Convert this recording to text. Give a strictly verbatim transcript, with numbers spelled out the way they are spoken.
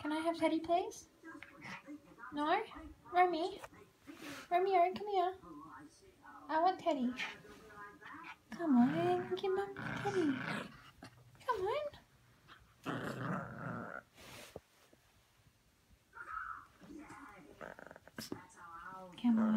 Can I have Teddy, please? No? Romy? Romeo, come here. I want Teddy. Come on, give Mum Teddy. Come on. Come on.